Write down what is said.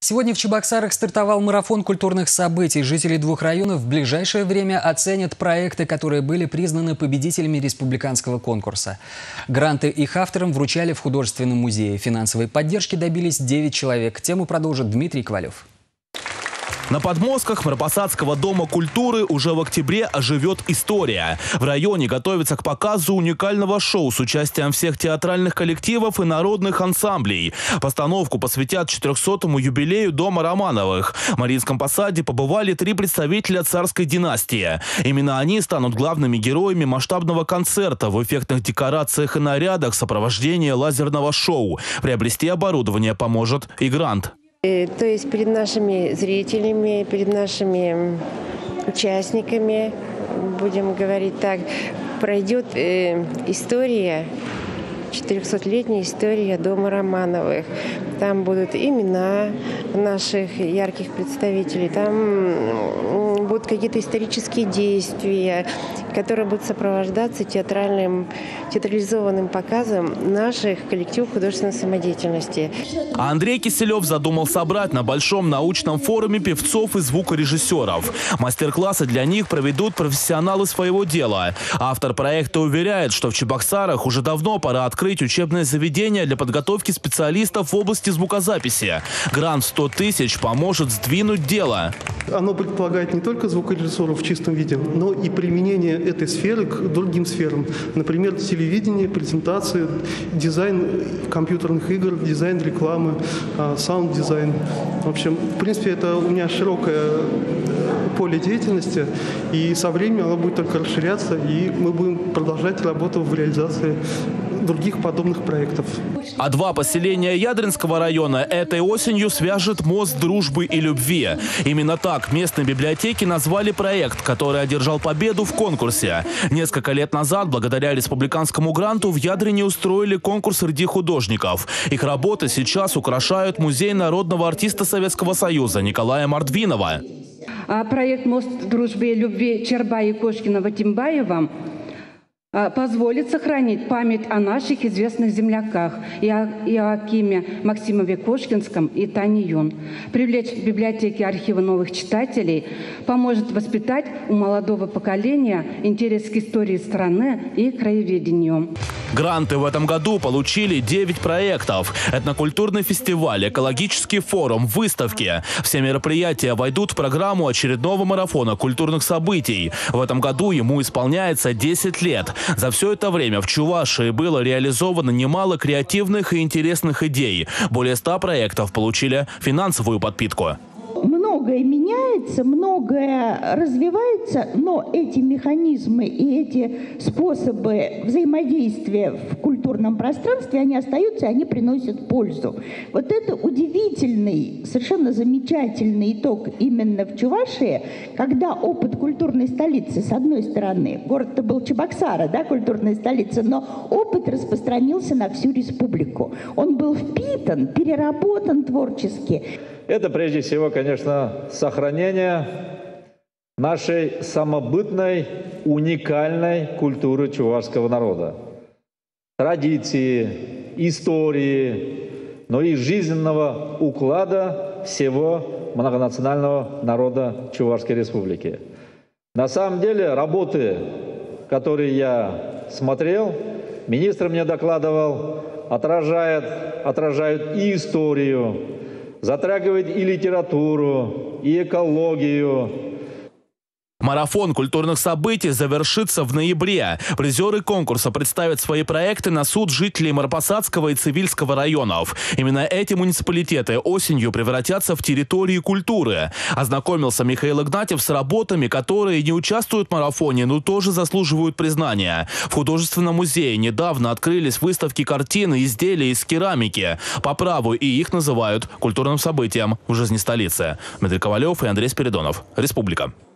Сегодня в Чебоксарах стартовал марафон культурных событий. Жители двух районов в ближайшее время оценят проекты, которые были признаны победителями республиканского конкурса. Гранты их авторам вручали в художественном музее. Финансовой поддержки добились 9 человек. Тему продолжит Дмитрий Ковалев. На подмостках Марпасадского дома культуры уже в октябре оживет история. В районе готовится к показу уникального шоу с участием всех театральных коллективов и народных ансамблей. Постановку посвятят 400-му юбилею дома Романовых. В Маринском посаде побывали 3 представителя царской династии. Именно они станут главными героями масштабного концерта в эффектных декорациях и нарядах сопровождения лазерного шоу. Приобрести оборудование поможет и грант. То есть перед нашими зрителями, перед нашими участниками, будем говорить так, пройдет история, 400-летняя история дома Романовых. Там будут имена наших ярких представителей, там будут какие-то исторические действия, которые будут сопровождаться театрализованным показом наших коллективов художественной самодеятельности. Андрей Киселев задумал собрать на большом научном форуме певцов и звукорежиссеров. Мастер-классы для них проведут профессионалы своего дела. Автор проекта уверяет, что в Чебоксарах уже давно пора открыть учебное заведение для подготовки специалистов в области звукозаписи. Грант 100 тысяч поможет сдвинуть дело. Оно предполагает не только звукорежиссуру в чистом виде, но и применение этой сферы к другим сферам. Например, телевидение, презентации, дизайн компьютерных игр, дизайн рекламы, саунд-дизайн. В общем, в принципе, это у меня широкое поле деятельности, и со временем оно будет только расширяться, и мы будем продолжать работу в реализации других подобных проектов. А 2 поселения Ядринского района этой осенью свяжет мост дружбы и любви. Именно так местные библиотеки назвали проект, который одержал победу в конкурсе. Несколько лет назад, благодаря республиканскому гранту, в Ядрине устроили конкурс среди художников. Их работы сейчас украшают музей народного артиста Советского Союза Николая Мордвинова. Проект «Мост дружбы и любви» Чербая, Кошкина, Тимбаева позволит сохранить память о наших известных земляках Иоакиме Максимове Кошкинском и Тане Юн. Привлечь в библиотеки архива новых читателей, поможет воспитать у молодого поколения интерес к истории страны и краеведению. Гранты в этом году получили 9 проектов. Этнокультурный фестиваль, экологический форум, выставки. Все мероприятия войдут в программу очередного марафона культурных событий. В этом году ему исполняется 10 лет. За все это время в Чувашии было реализовано немало креативных и интересных идей. Более 100 проектов получили финансовую подпитку. Многое меняется, многое развивается, но эти механизмы и эти способы взаимодействия в культурном пространстве, они остаются, они приносят пользу. Вот это удивительный, совершенно замечательный итог именно в Чувашии, когда опыт культурной столицы, с одной стороны, город-то был Чебоксары, да, культурная столица, но опыт распространился на всю республику. Он был впитан, переработан творчески. Это прежде всего, конечно, сохранение нашей самобытной, уникальной культуры чувашского народа. Традиции, истории, но и жизненного уклада всего многонационального народа Чувашской Республики. На самом деле работы, которые я смотрел, министр мне докладывал, отражают и историю, затрагивает и литературу, и экологию. Марафон культурных событий завершится в ноябре. Призеры конкурса представят свои проекты на суд жителей Марпасадского и Цивильского районов. Именно эти муниципалитеты осенью превратятся в территории культуры. Ознакомился Михаил Игнатьев с работами, которые не участвуют в марафоне, но тоже заслуживают признания. В художественном музее недавно открылись выставки картин и изделий из керамики. По праву и их называют культурным событием в жизни столицы. Дмитрий Ковалев и Андрей Спиридонов. Республика.